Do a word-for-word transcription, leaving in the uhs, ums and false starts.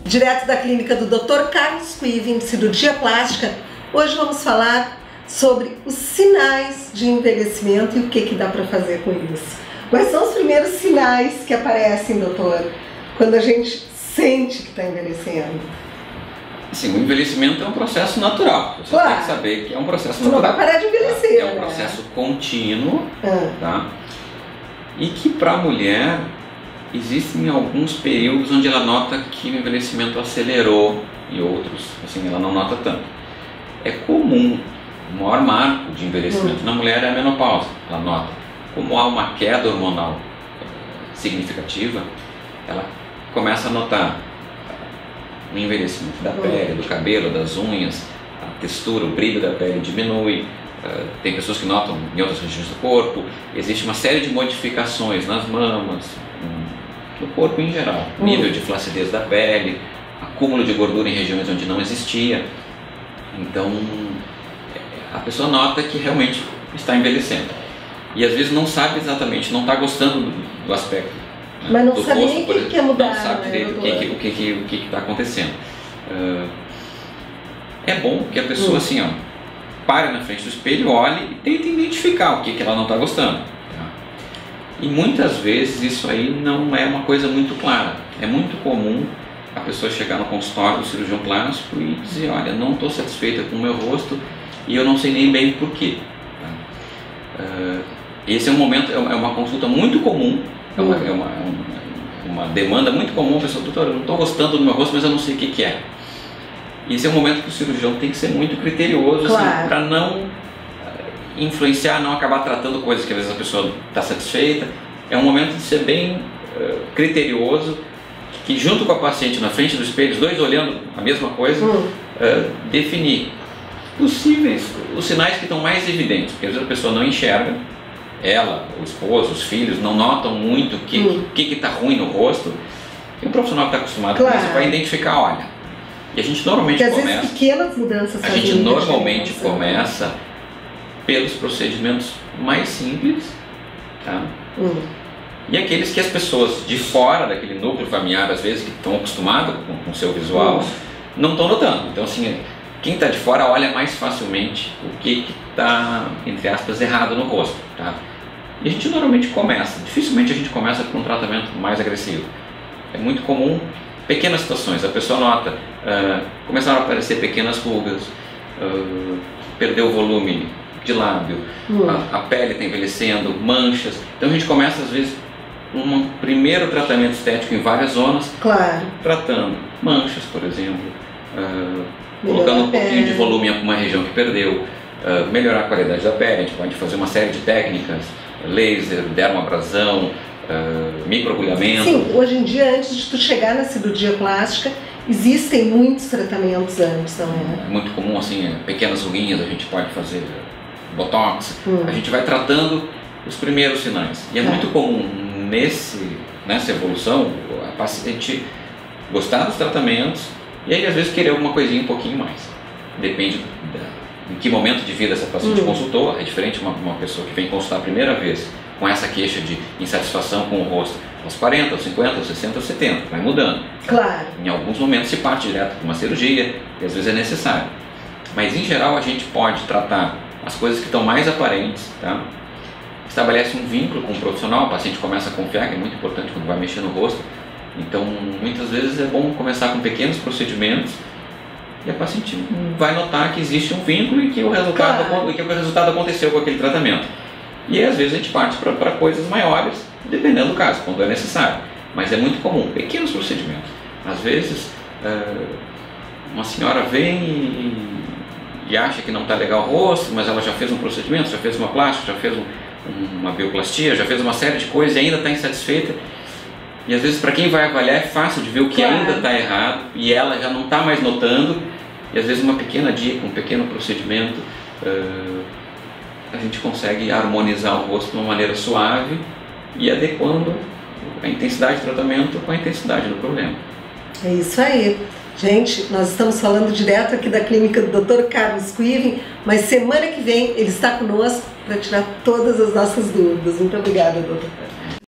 Direto da clínica do doutor Carlos Quiven, de cirurgia plástica, hoje vamos falar sobre os sinais de envelhecimento e o que, que dá para fazer com isso. Quais são os primeiros sinais que aparecem, doutor, quando a gente sente que está envelhecendo? Sim, o envelhecimento é um processo natural. Você claro. tem que saber que é um processo Você natural. Não vai parar de envelhecer. É um né? processo contínuo, ah. tá? E que para a mulher existem alguns períodos onde ela nota que o envelhecimento acelerou e outros, assim, ela não nota tanto. É comum, o maior marco de envelhecimento hum. na mulher é a menopausa. Ela nota como há uma queda hormonal significativa, ela começa a notar o envelhecimento da pele, do cabelo, das unhas, a textura, o brilho da pele diminui. Uh, tem pessoas que notam em outras regiões do corpo. Existe uma série de modificações nas mamas, no corpo em geral. Uhum. Nível de flacidez da pele, acúmulo de gordura em regiões onde não existia. Então, a pessoa nota que realmente está envelhecendo. E às vezes não sabe exatamente, não está gostando do, do aspecto. Mas né, não do sabe rosto, nem o que que é mudar. Não sabe né, direito o que está que, que, que, que tá acontecendo. Uh, é bom que a pessoa uhum. assim, ó, pare na frente do espelho, olhe e tente identificar o que, que ela não está gostando. Tá? E muitas vezes isso aí não é uma coisa muito clara. É muito comum a pessoa chegar no consultório do cirurgião plástico e dizer, olha, não estou satisfeita com o meu rosto e eu não sei nem bem por quê. Tá? Uh, esse é um momento, é uma consulta muito comum, é uma, é uma, é uma, uma demanda muito comum, a pessoa, doutor, eu não estou gostando do meu rosto, mas eu não sei o que, que é. E esse é um momento que o cirurgião tem que ser muito criterioso, claro. assim, para não influenciar, não acabar tratando coisas que às vezes a pessoa está satisfeita. É um momento de ser bem uh, criterioso, que junto com a paciente na frente do espelho, os dois olhando a mesma coisa, hum. uh, definir possíveis, os sinais que estão mais evidentes, porque às vezes a pessoa não enxerga, ela, o esposo, os filhos não notam muito o que hum. que está ruim no rosto, e um profissional que está acostumado claro. com isso vai identificar, olha. E a gente normalmente Porque, às começa. Vezes, pequenas mudanças a gente normalmente começa pelos procedimentos mais simples, tá? Hum. E aqueles que as pessoas de fora daquele núcleo familiar, às vezes, que estão acostumadas com o seu visual, hum. não estão notando. Então, assim, quem está de fora olha mais facilmente o que está, entre aspas, errado no rosto, tá? E a gente normalmente começa, dificilmente a gente começa com um tratamento mais agressivo. É muito comum. Pequenas situações, a pessoa nota, uh, começaram a aparecer pequenas rugas, uh, perdeu o volume de lábio, uhum. a, a pele está envelhecendo, manchas. Então a gente começa às vezes um primeiro tratamento estético em várias zonas, claro. tratando manchas, por exemplo, uh, colocando um pouquinho de volume em uma região que perdeu, uh, melhorar a qualidade da pele. A gente pode fazer uma série de técnicas, laser, dermoabrasão, Uh, microagulhamento. Sim, hoje em dia, antes de tu chegar na cirurgia plástica, existem muitos tratamentos antes, não é? É muito comum, assim, pequenas ruguinhas, a gente pode fazer botox, hum. a gente vai tratando os primeiros sinais. E é, é. muito comum nesse, nessa evolução a paciente gostar dos tratamentos e aí às vezes querer alguma coisinha um pouquinho mais. Depende da, em que momento de vida essa paciente hum. consultou. É diferente uma, uma pessoa que vem consultar a primeira vez com essa queixa de insatisfação com o rosto aos quarenta, aos cinquenta, aos sessenta, aos setenta, vai mudando. Claro. Em alguns momentos se parte direto para uma cirurgia, e às vezes é necessário. Mas em geral a gente pode tratar as coisas que estão mais aparentes, tá? Estabelece um vínculo com o profissional, o paciente começa a confiar, que é muito importante quando vai mexer no rosto. Então muitas vezes é bom começar com pequenos procedimentos e a paciente vai notar que existe um vínculo e que o resultado, claro. que o resultado aconteceu com aquele tratamento. E aí, às vezes a gente parte para coisas maiores, dependendo do caso, quando é necessário. Mas é muito comum, pequenos procedimentos. Às vezes, uh, uma senhora vem e, e acha que não está legal o rosto, mas ela já fez um procedimento, já fez uma plástica, já fez um, uma bioplastia, já fez uma série de coisas e ainda está insatisfeita. E às vezes, para quem vai avaliar, é fácil de ver o que claro. ainda está errado e ela já não está mais notando. E às vezes uma pequena dica, um pequeno procedimento, uh, a gente consegue harmonizar o rosto de uma maneira suave e adequando a intensidade do tratamento com a intensidade do problema. É isso aí. Gente, nós estamos falando direto aqui da clínica do doutor Carlos Quiven, mas semana que vem ele está conosco para tirar todas as nossas dúvidas. Muito obrigada, doutor Carlos.